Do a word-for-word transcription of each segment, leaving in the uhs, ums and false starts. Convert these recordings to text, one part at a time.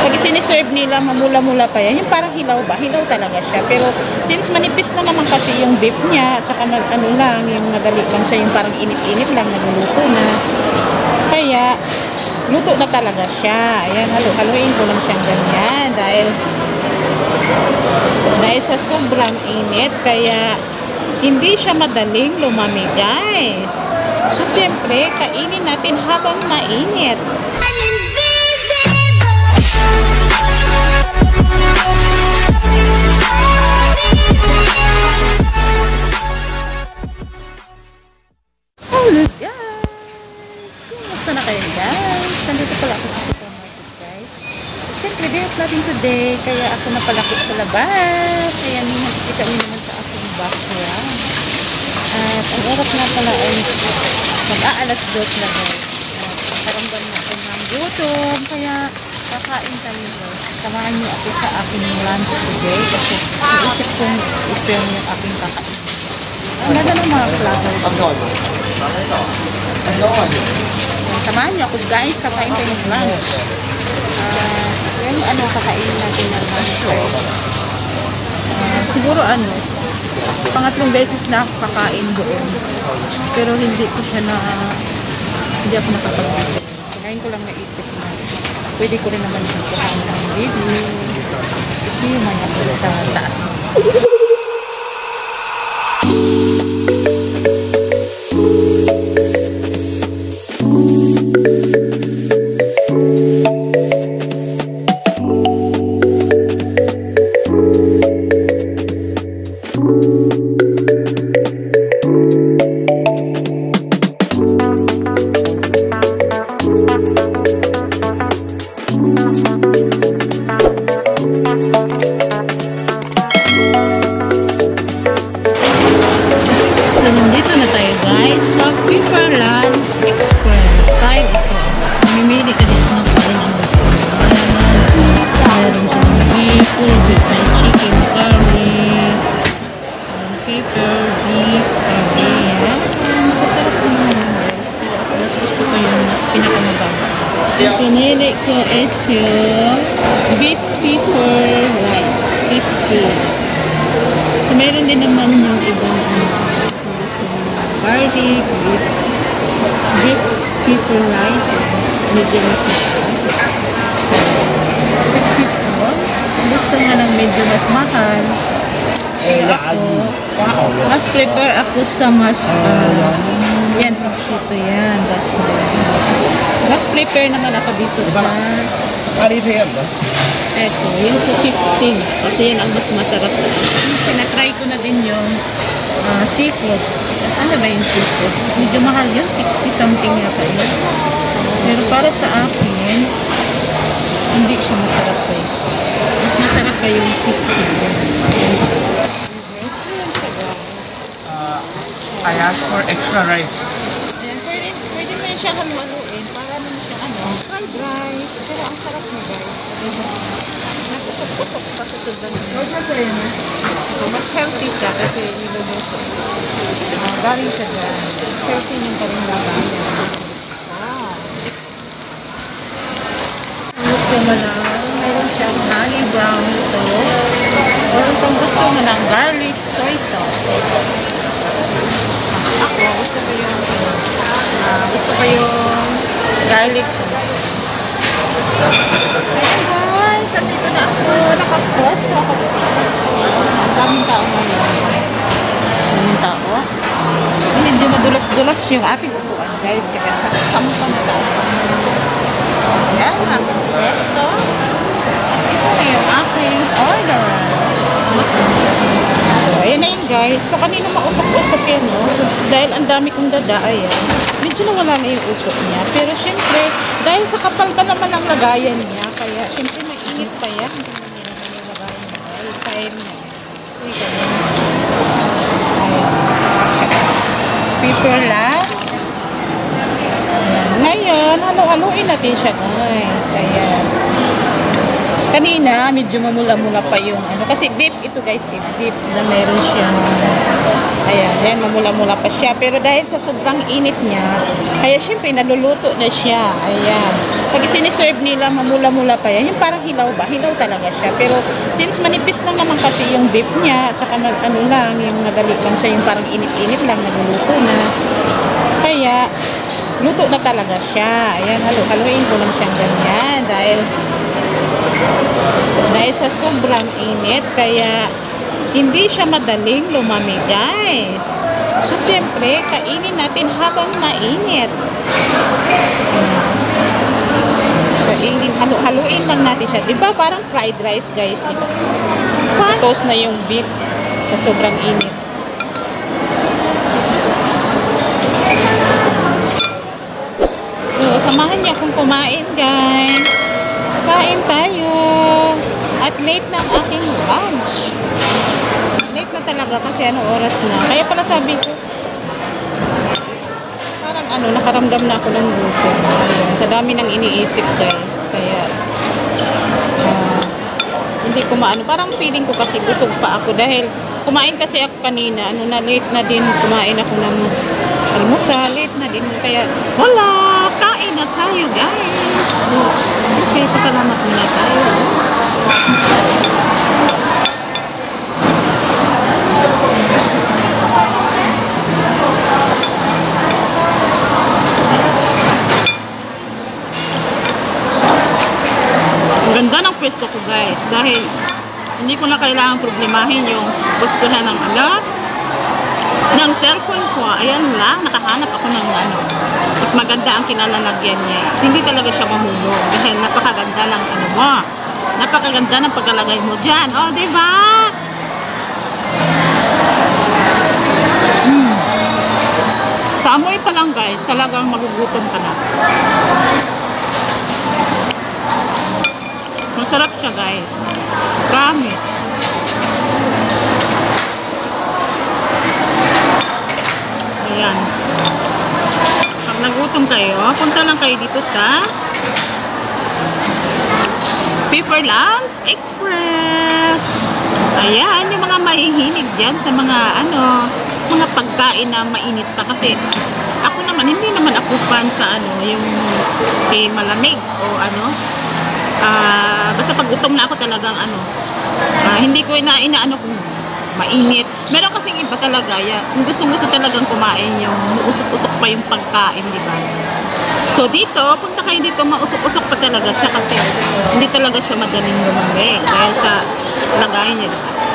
Pag siniserve nila, mamula-mula pa yan. Yung parang hilaw ba? Hilaw talaga siya. Pero since manipis na naman kasi yung beef niya, at saka ano lang, yung madali lang siya, yung parang init-init lang, naluluto na. Kaya, luto na talaga siya. Ayan, halo-haloin ko lang siyang ganyan. Dahil, dahil sa sobrang init, kaya hindi siya madaling lumami, guys. So, siyempre, kainin natin habang mainit. Hello guys! Kumusta na kayo guys? Nandito pala ako sa supermarket guys. Siyempre, day off natin today. Kaya ako napalaki sa labas. Kaya nakikita niyo naman sa aking background. At ang oras nga pala ay mag-aalas dos na guys. Karamdam na ako ng gutom. Kaya kakain tayo guys. Samahan niyo ako sa aking lunch today. Kasi naisip kong i-film yung aking kakain. Ang ganda ng mga flowers. Samahan niyo ako guys, kakain tayo ng lunch. Uh, yung ano kakain natin ng lunch. Uh, siguro ano, pangatlong beses na ako kakain doon. Pero hindi ko siya na, hindi ako nakapag-video. So ngayon ko lang naisip na pwede ko rin naman kakain ng video. Kasi yung mga sa taas. Pinili ko is yung beef pepper rice, fifty. So, meron din naman yung ibang garlic, beef, beef pepper rice, medyo mas mataas. Gusto nga ng medyo mas mahal. Ako, mas prefer ako sa mas, uh, yan, sixty to yan. That's mas prepare naman ako dito sa eto, yung sa fifteen kasi yan ang mas masarap. Sinatry ko na din yung uh, seafoods. Ano ba yung seafoods? Medyo mahal yun, sixty something yata yun. Pero para sa akin hindi siya masarap guys. Mas masarap pa yung fifteen. uh, I asked for extra rice. Ayan, pwede, pwede mo siya haluin para naman siya ano, fried rice. Pero ang sarap mo guys. Nakusok-kusok pa sa sudan. Huwag na sa'yo na. Mas healthy siya kasi nilubuso. Uh, galing siya dyan. Healthy yung karing laban. Wow. Gusto mo na, mayroon siyang honey brown sauce. Or kung gusto mo ng garlic soy sauce. Ako, gusto ko yung uh, gusto ko yung garlic sauce. Ayan guys, andito na ako. Naka-cross na ako. Ang daming tao ngayon. Daming tao. Medyo madulas-dulas yung ating upuan guys. Kaya sa sampang tao. Ayan, aking resto. At ito na yung aking order. So, ayan na yun guys. So, kanina mausap-usap yan, no? So, dahil ang dami kong dada, ayan. Medyo nawala na yung usok niya. Pero, syempre, dahil sa kapal pa naman ang lagayan niya, kaya, syempre, mainit pa yan. Hindi mo naman yung lagayan niya. Dahil sayang niya. Sige, ganyan. Pepper lats. Ngayon, halo-haloin natin siya, guys. Ayan. Kanina, medyo mamula-mula pa yung ano. Kasi beef ito guys, eh, beef na meron siyang Ayan, ayan, mamula-mula pa siya. Pero dahil sa sobrang init niya, kaya syempre naluluto na siya. Ayan. Pag siniserve nila, mamula-mula pa yan. Yung parang hilaw ba? Hilaw talaga siya. Pero since manipis lang naman kasi yung beef niya, at saka ano lang, yung madali lang siya, yung parang init-init lang, naluluto na. Kaya, luto na talaga siya. Ayan, halo-haloin ko lang siyang ganyan. Dahil, dahil sa sobrang init, kaya hindi siya madaling lumami, guys. So, siyempre, kainin natin habang mainit. Kainin, halo-haluin lang natin siya. Diba? Parang fried rice, guys. Diba? Toast na yung beef sa sobrang init. So, samahan niyo akong kumain, guys. Kain tayo. At late na ang aking lunch. Late na talaga kasi ano oras na. Kaya pala sabi ko, parang ano, nakaramdam na ako ng gutom. Ayan, sa dami ng iniisip, guys. Kaya, uh, hindi ko maano. Parang feeling ko kasi busog pa ako dahil kumain kasi ako kanina. Ano na, late na din. Kumain ako ng almusal. Late na din. Kaya, wala! Kain na tayo, guys. So, okay, pasalamat muna tayo. Ang ganda ng pwesto ko, guys, dahil hindi ko na kailangan problemahin yung pwestuhan ng alat ng cellphone ko. Ayan lang, nakahanap ako ng ano, at maganda ang kinalalagyan niya. Hindi talaga siya mahulog dahil napakaganda ng ano mo, napakaganda ng pagkalagay mo dyan. O, oh, diba? Hmm. Sa amoy pa lang, guys, talagang magugutom ka na. Masarap siya, guys. Promise. Ayan. Pag nagutom kayo, punta lang kayo dito sa Pepper Lunch Express. Ayan, yung mga mahihilig dyan sa mga ano, mga pagkain na mainit pa. Kasi ako naman, hindi naman ako fan sa ano, yung eh, malamig o ano. Uh, basta pag gutom na ako talagang ano, uh, hindi ko ina inaano kung mainit. Meron kasing iba talaga, ya, kung gusto-gusto talagang kumain yung usok-usok pa yung pagkain, di ba? So dito, punta kayo dito, mausok-usok pa talaga siya kasi hindi talaga siya madaling lumamig dahil sa lagayan niya.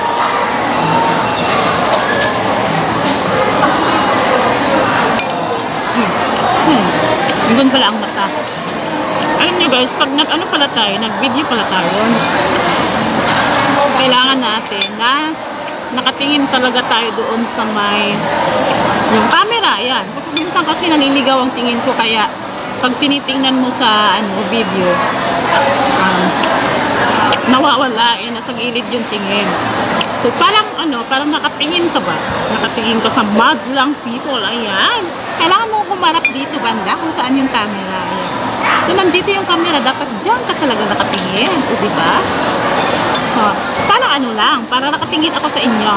Hmm. Hmm. Hanggang pala ang mata. Alam nyo, guys, pag nag ano pala tayo, nag-video pala tayo, kailangan natin na nakatingin talaga tayo doon sa may yung camera. Yan. Minsan kasi naliligaw ang tingin ko, kaya pag tinitingnan mo sa ano video, um, nawawala eh, nasa gilid yung tingin. So parang ano, parang nakatingin ka ba? Nakatingin ka sa madlang people. Ayan. Kailangan mo kumarap dito banda kung saan yung camera. Ayan. So nandito yung camera, dapat dyan ka talaga nakatingin. O diba? So, parang ano lang, para nakatingin ako sa inyo.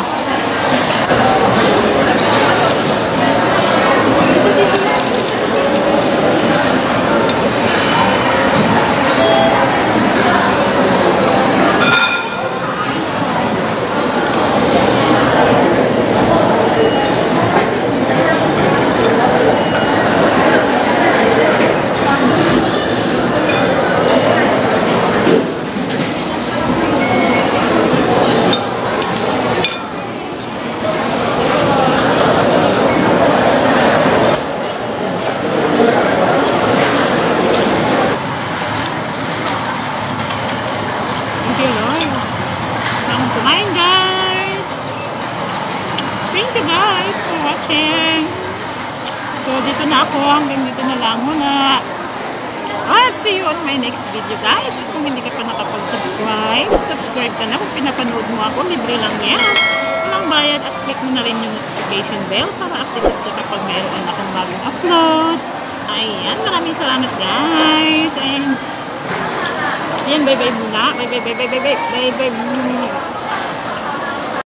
So, dito na ako. Hanggang dito na lang muna. At see you on my next video, guys. At kung hindi ka pa nakapag-subscribe, subscribe ka na. Kung pinapanood mo ako, libre lang yan. Walang bayad. At click mo na rin yung notification bell para updated ka kapag mayroon akong bagong upload. Ayan. Maraming salamat, guys. Ayan. Ayan, bye-bye muna. Bye-bye, bye-bye, bye-bye. Bye-bye.